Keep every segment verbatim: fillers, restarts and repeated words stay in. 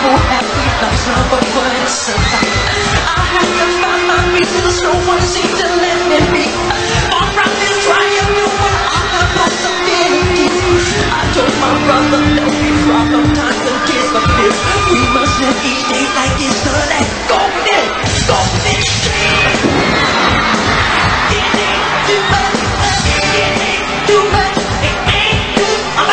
for happy lives, but what is survive? I have to find my reasons, no one seems to let me be. All around this triumph, no one other possibility. I told my brother, there'll be problem times and tears for fears. We must live each day like it's the last. Go with it, go with it. It ain't too much, it ain't too much, it ain't too much.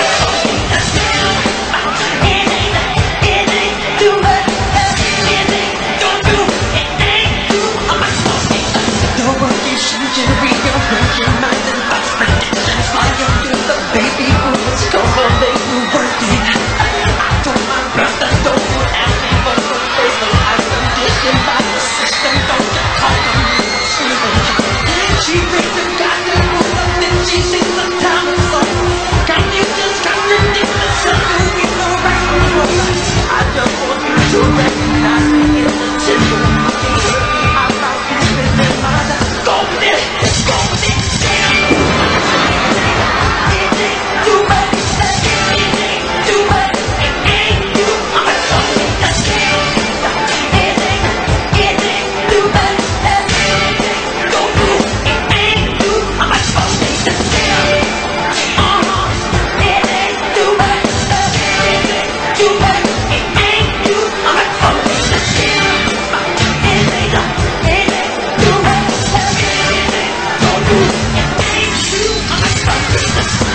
It ain't, it ain't too much, it ain't too too, it ain't too much. The world is changing, rearranging minds and thoughts, predictions flying through the baby boomers, cover they will work it. I told my brother, don't you ask me for the first of life, conditioned by the system, don't get caught on me, she makes the goddamn woman think she sees the time is up. Can you just contradict yourself? Do we know right from wrong? I just want you to recognize me in the temple. I'm not business in my life. Go with it, go with it. It ain't too much, it ain't too much, it ain't too much. It ain't, it ain't too much, it ain't go through. It ain't too much for me to tell. Uh-huh. It ain't too much, it ain't too much, it ain't too much for me to tell. It ain't, it ain't too much, it ain't go through. It ain't too much for me to tell.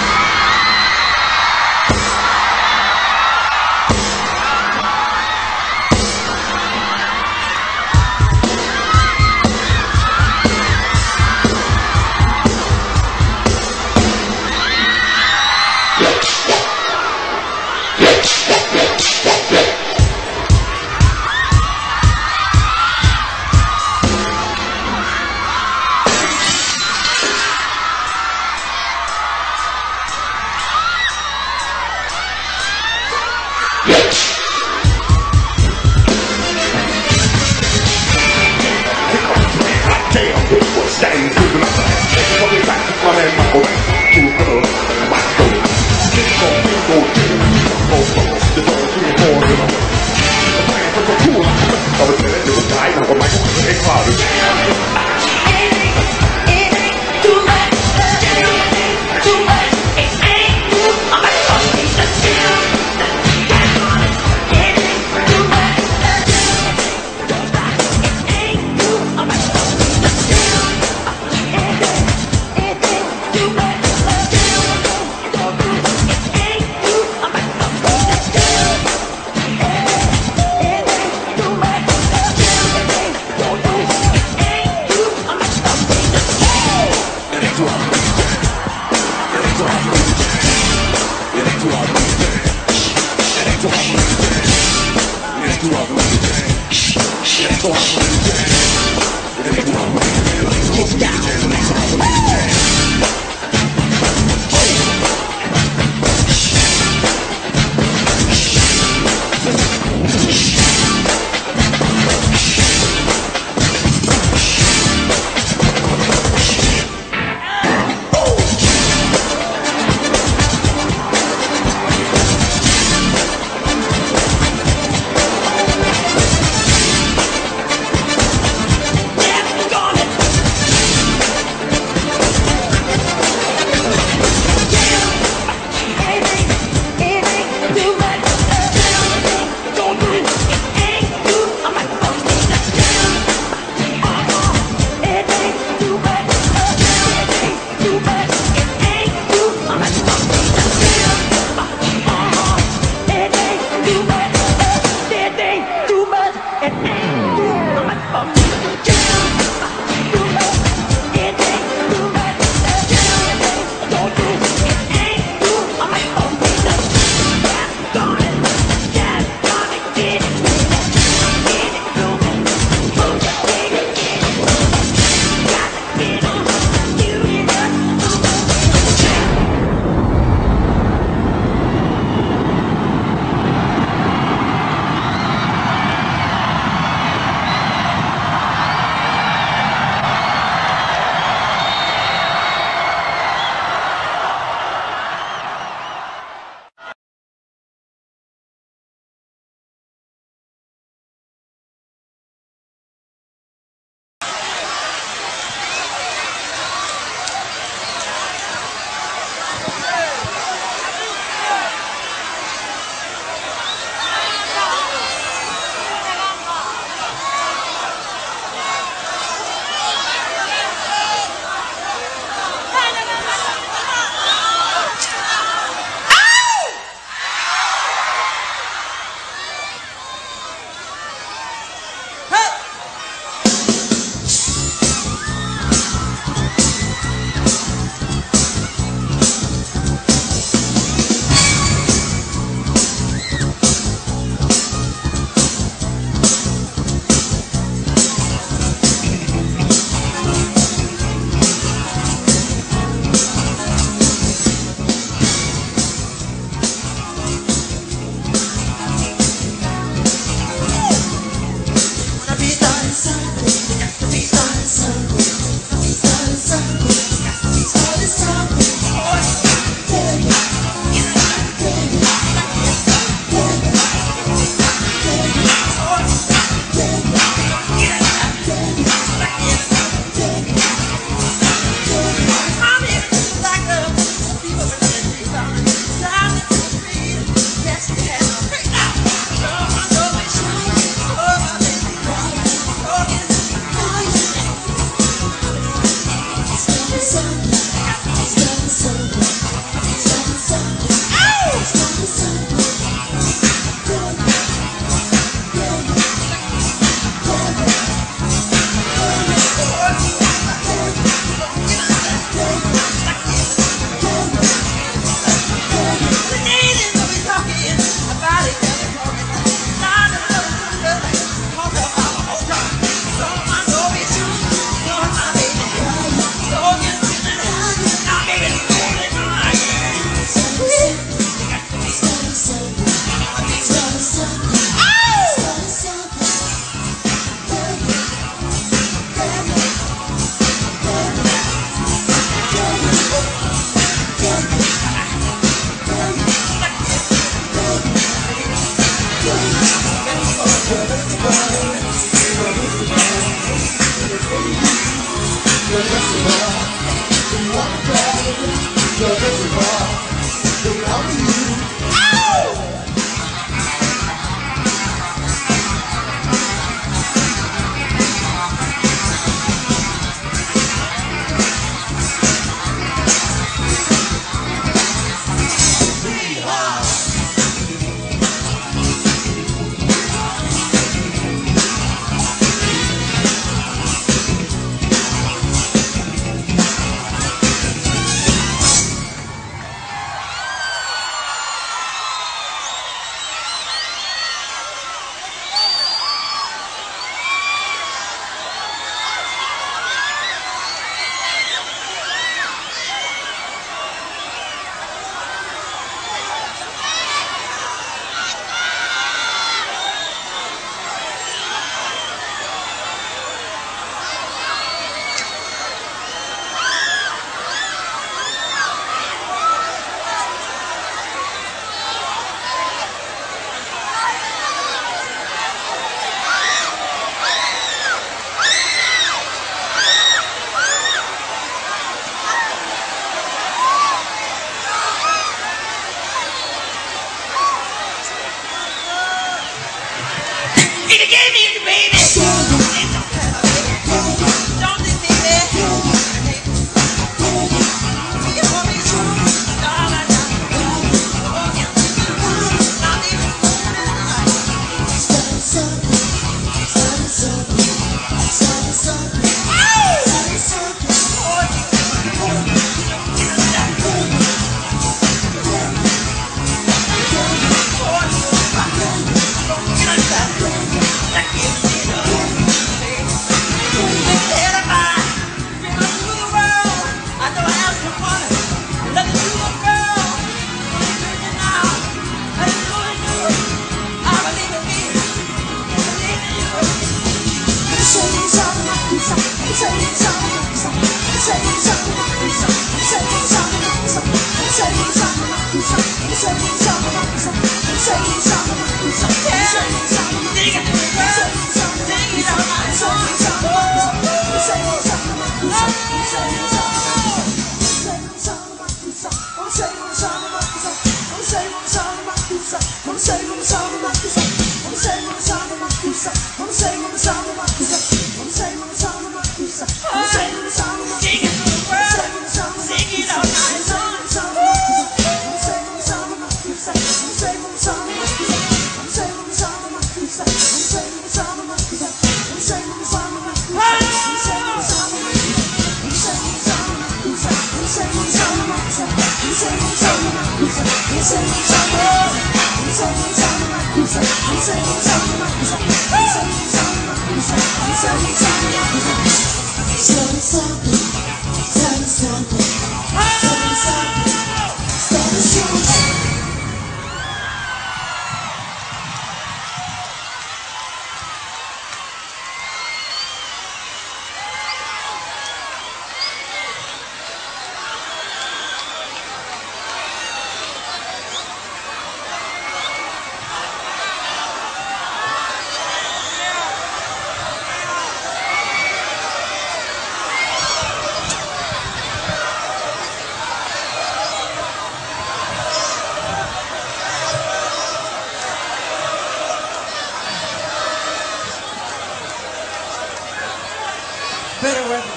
Better weather.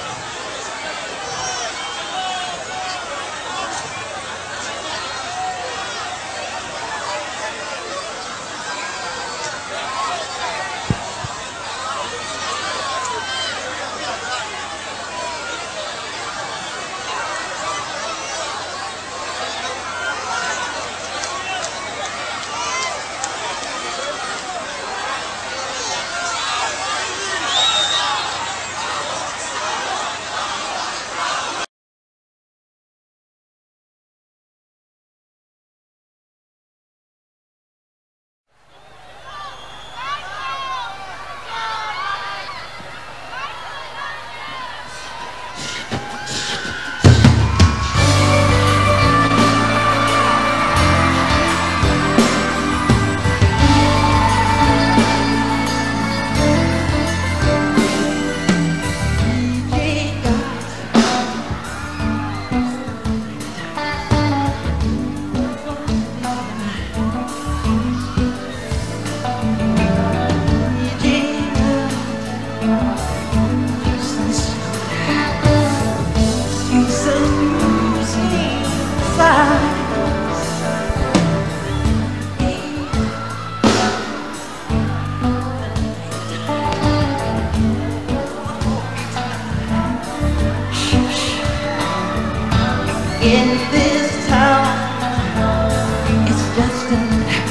In this town, it's just a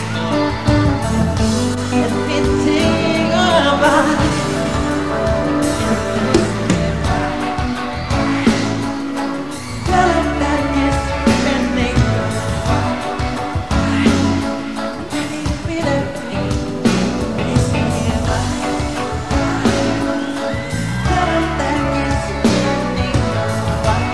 fitting about tell him that it's been nature. And he feel it, he say why. Tell him that it's been nature. Why?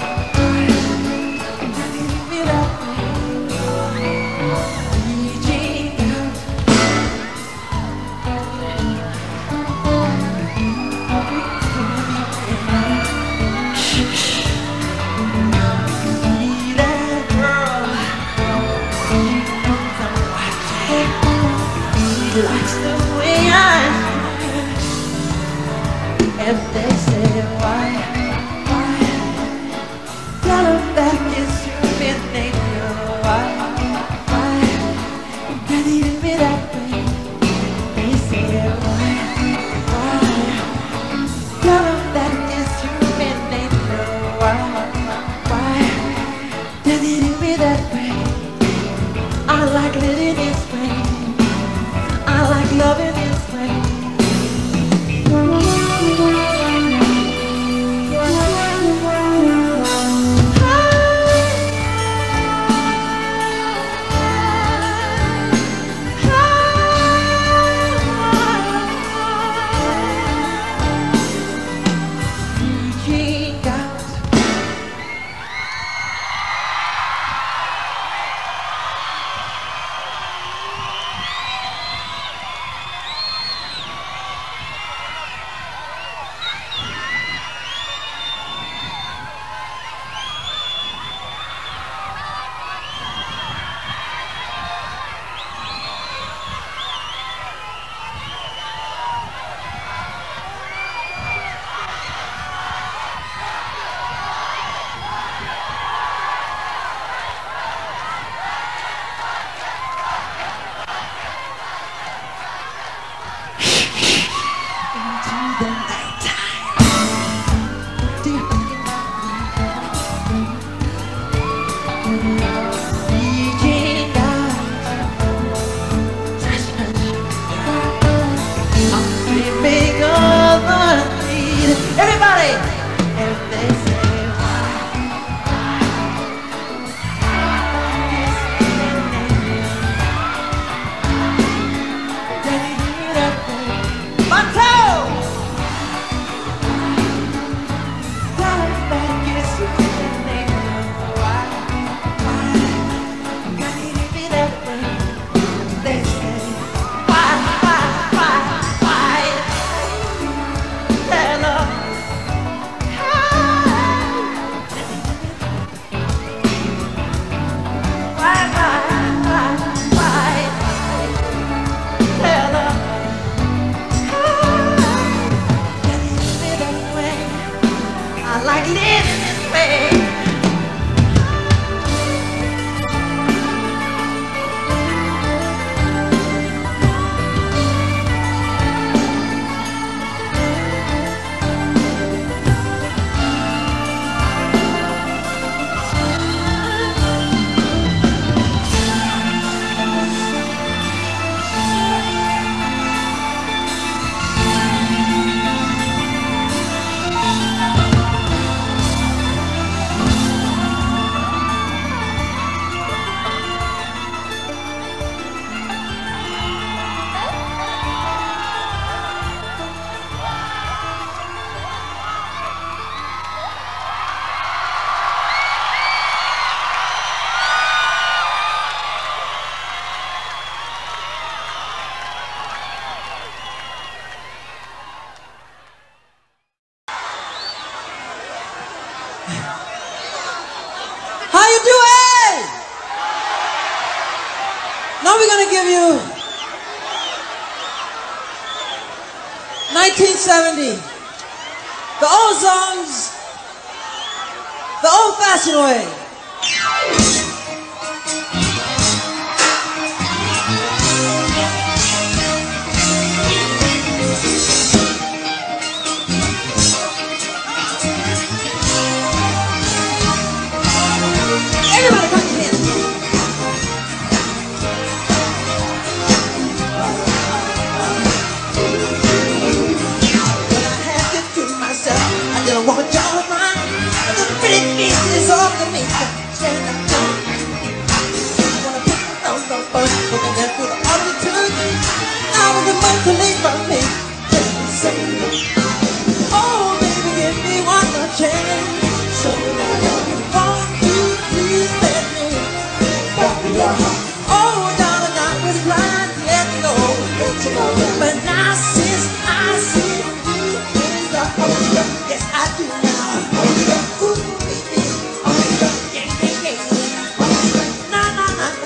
He likes the way I and they say why, why? Tell him that it's human nature. Why, why? That he didn't be that way. They say why, why? Tell him that it's human nature. Why, why? That he didn't be that way. I like living this way. I like loving this way. Now we're gonna give you nineteen seventy, the old songs, the old-fashioned way. Everybody come here. I don't want y'all of mine. The pretty pieces of the meat. Stand up, down. I wanna put my thumbs up first, looking down through the ugly tune. Now is the month to leave from me. Tell me, say, oh baby, give me one more chance. So won't you please let me walk in your heart? Oh, darling, I was blind, let go, let you know. But now since I see you in the hope. Yes, I do now. Ooh, baby. Yeah, yeah, yeah. Nah, nah, nah.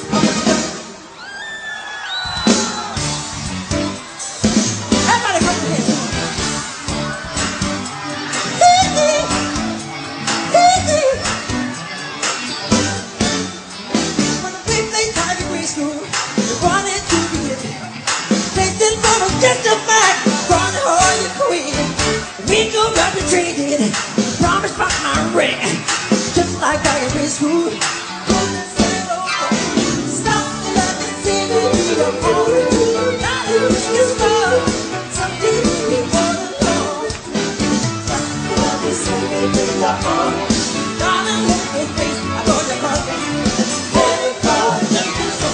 Everybody come to this. Easy. Easy. When the big play time in grade school, you wanted to be it. They didn't want to justify running all your queen. We go up and traded, promised by my ring, just like back in grade school. Stop and let me see you do your own. Not a thing is love, some days we want alone. Stop and let me see you do your own. Darling, look at me, I know you're coming. Let it go, let it go.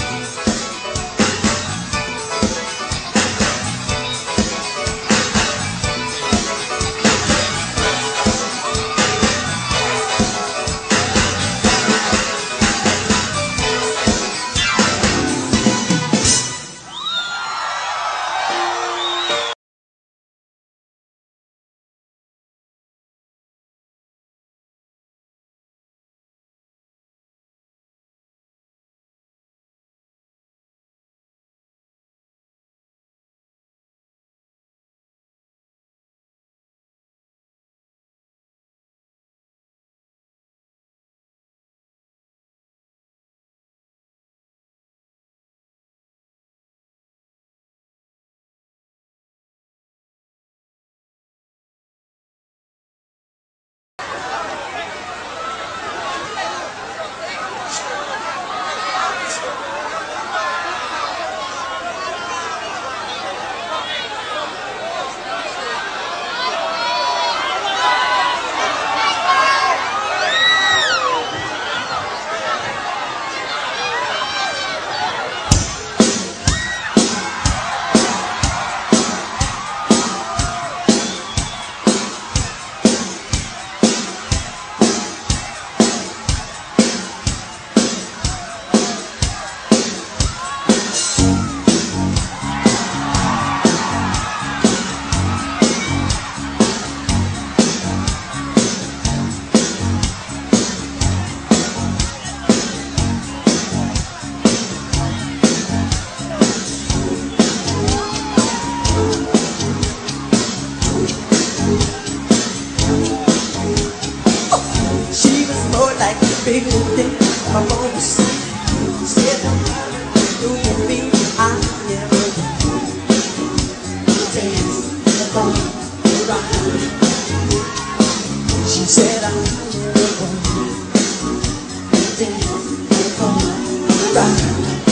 Baby, think my phone was said do you mean I never dance along the ride? She said I never dance along the ride.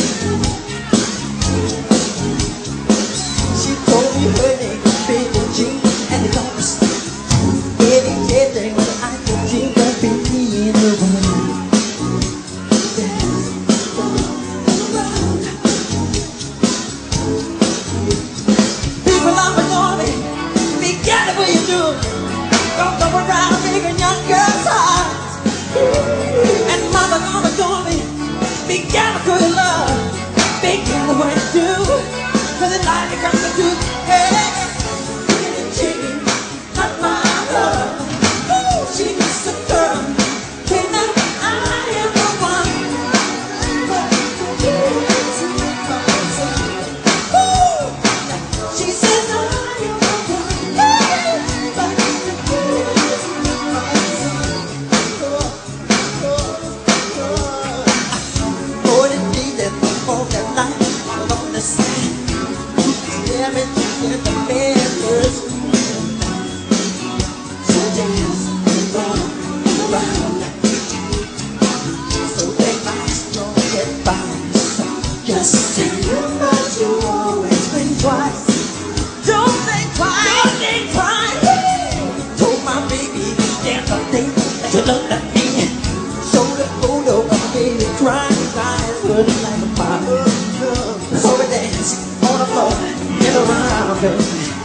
She told me her name, Baby Jean, and the compass. Baby, yeah, they were I could dream of baby in the world. Yeah. Just think but you always think twice. Don't think twice. Don't think twice. Told my baby the other day that you looked at me. Showed a photo of my baby crying. His eyes were like a fire. So we dance on the floor, get around, baby.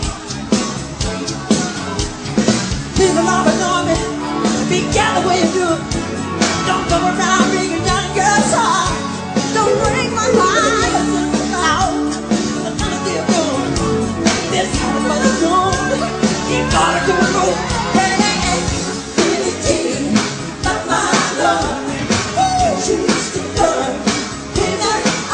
There's a lot of noise. Be careful where you do it. Don't go around ringing young girls' heart. Don't break my heart. Out. This house for the zone. You gotta go roll. Hey, hey, hey. Billy Jean, my love. She's the girl.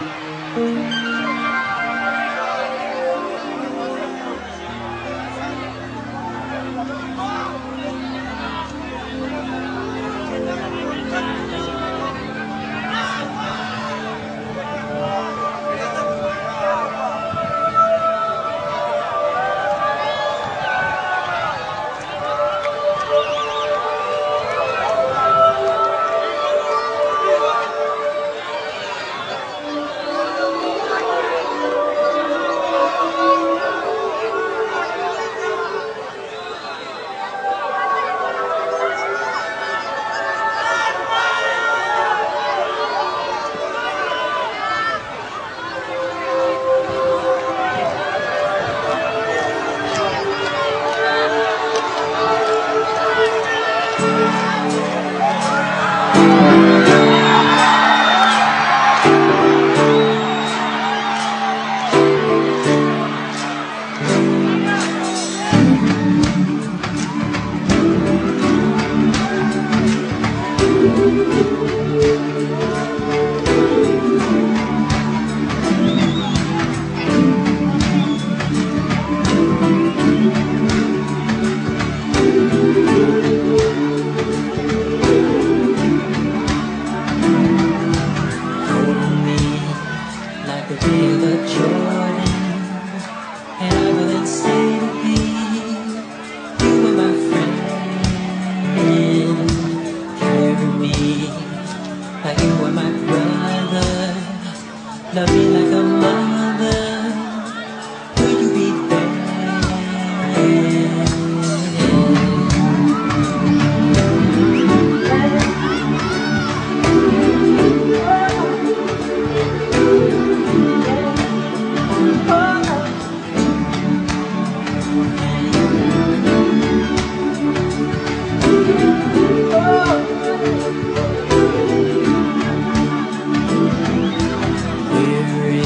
Love me like a mother. Will you be there? We're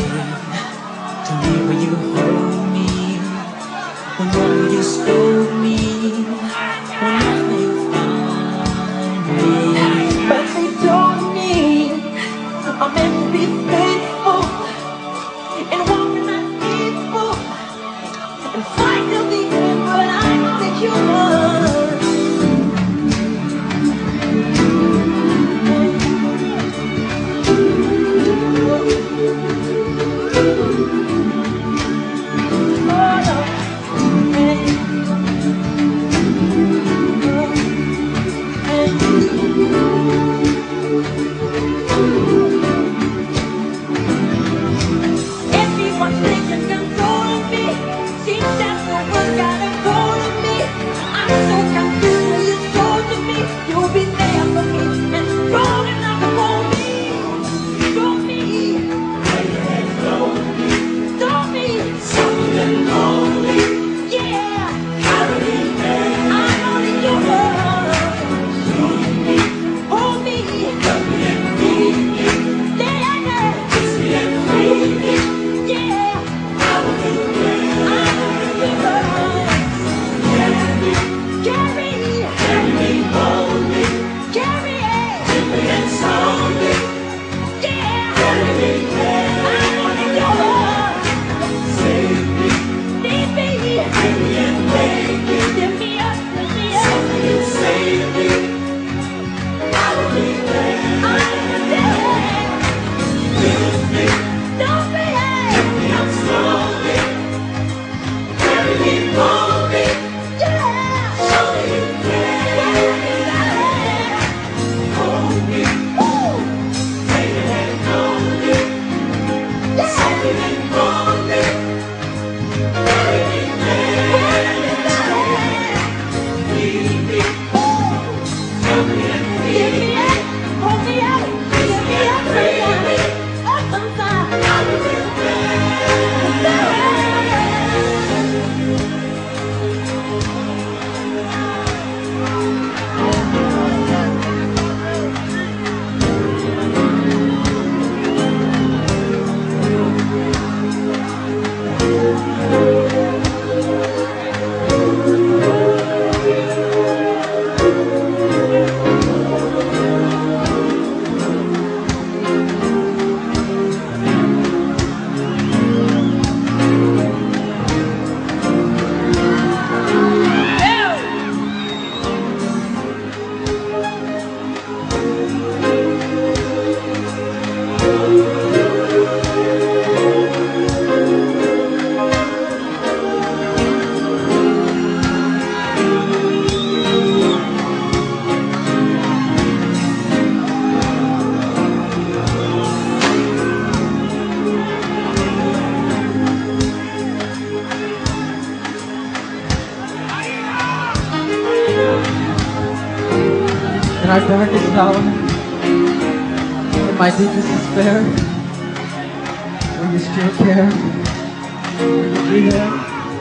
In our darkest hour, in my deepest despair, will you still care? Will you be there?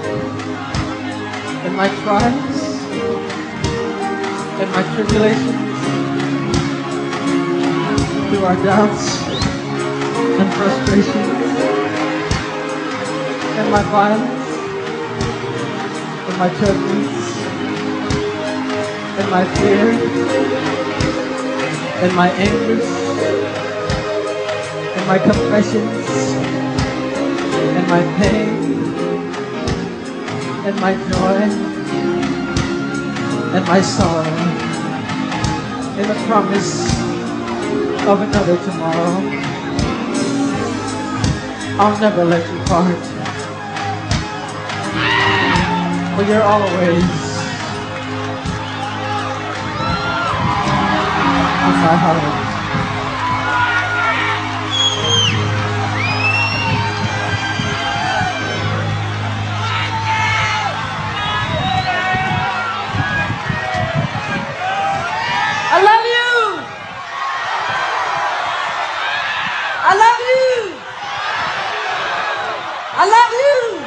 In my trials, in my tribulations, through our doubts and frustrations, in my violence, in my judgments, in my fear, in my anguish, in my confessions, in my pain, in my joy, in my sorrow, in the promise of another tomorrow. I'll never let you part, for you're always in my heart. I love you! I love you! I love you!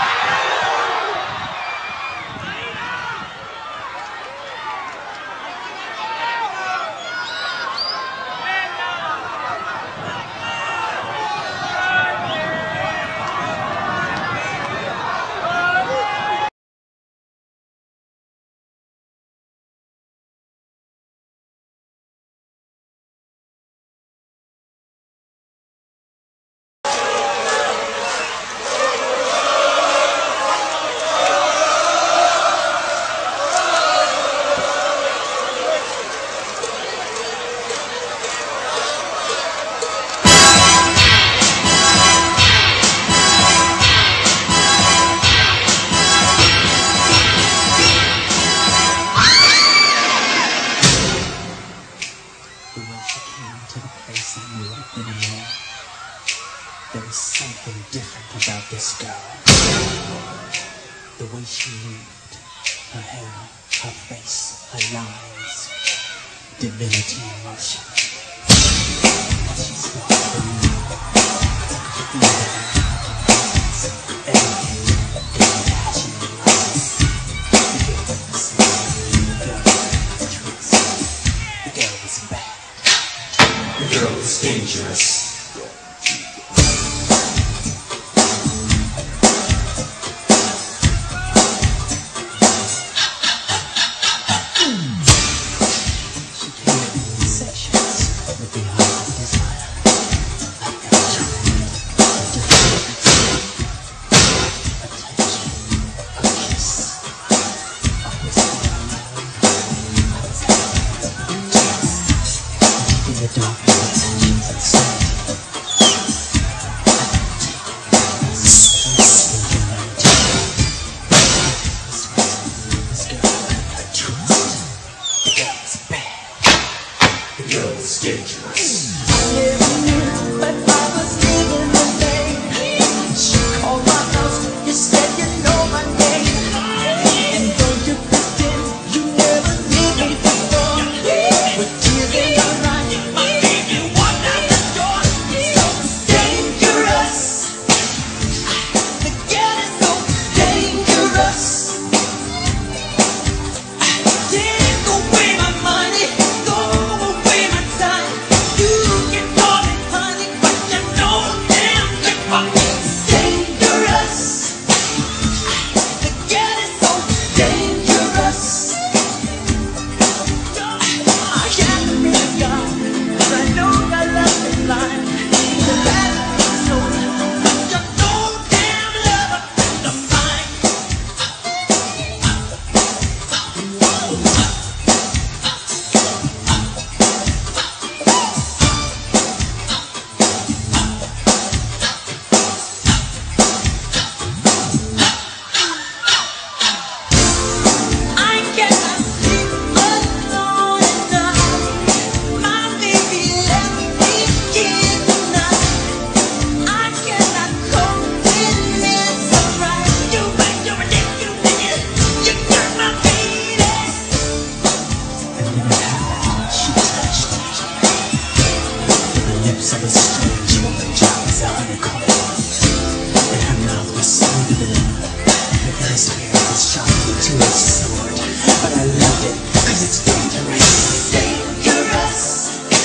There was something different about this girl. The way she moved, her hair, her face, her lines, divinity in motion. She spoke for me. I could feel that everything that she was. The girl was the girl was trust. The girl was bad. The girl was dangerous. Take away my money, throw away my time. You can call lips of a strange woman dry as a honeycomb, and her mouth was smoother than her inner spirit was sharp as a two-edged sword. But I loved it because it's dangerous. Dangerous.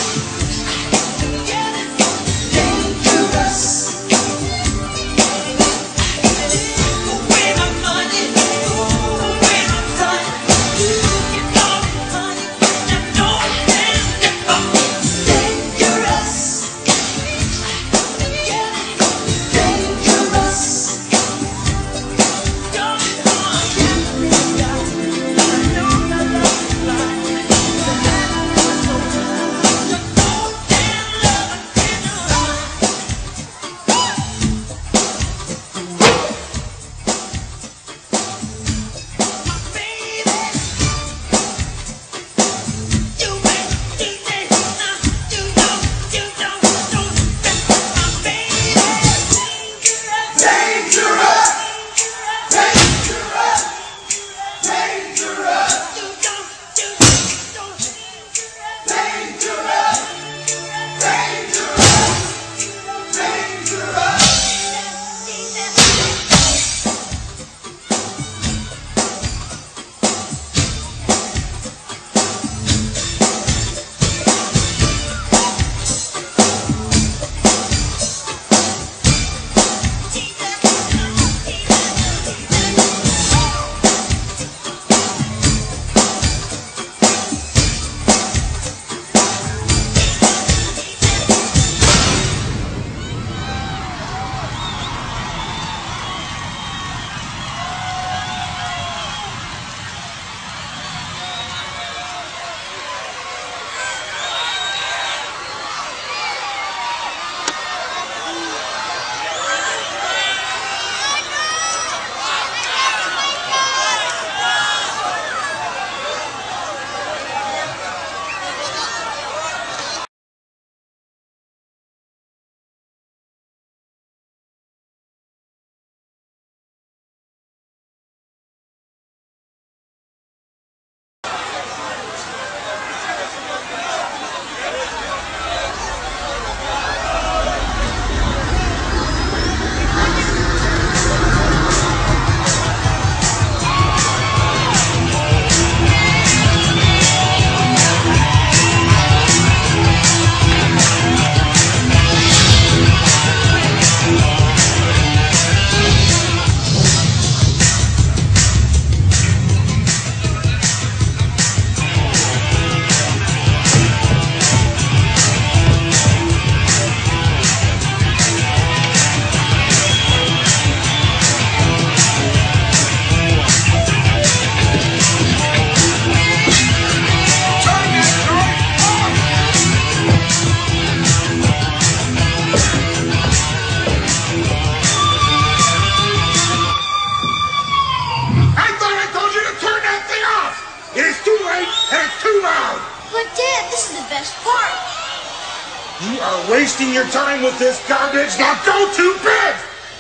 You are wasting your time with this garbage. Now go to bed!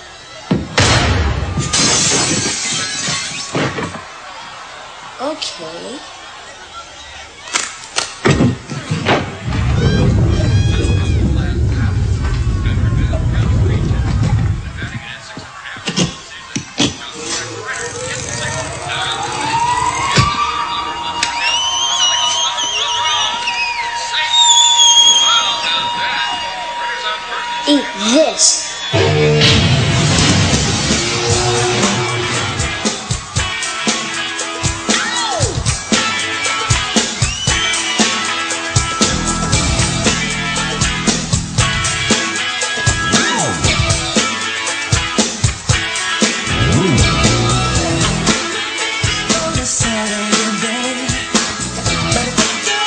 Okay. Eat this.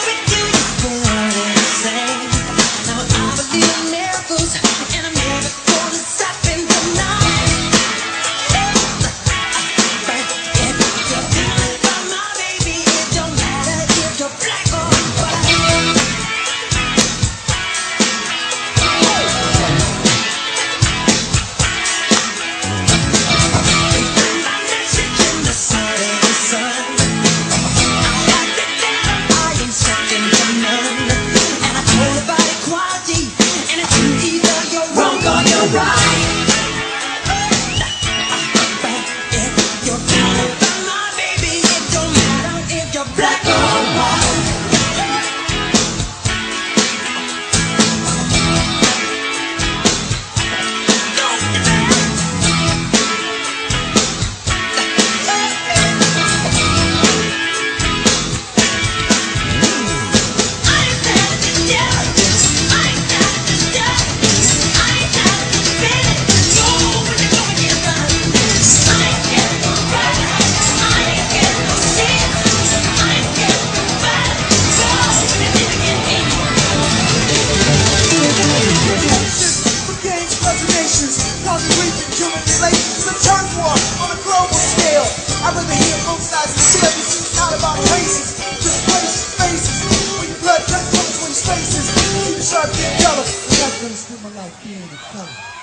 And I'm never alright. If you're feeling my baby, it don't matter if you're black or white. I'd rather hear both sides of the shit. It's not about races, just places, faces. When your blood comes between spaces, keep it sharp, get color. And that's gonna spend my life being a color.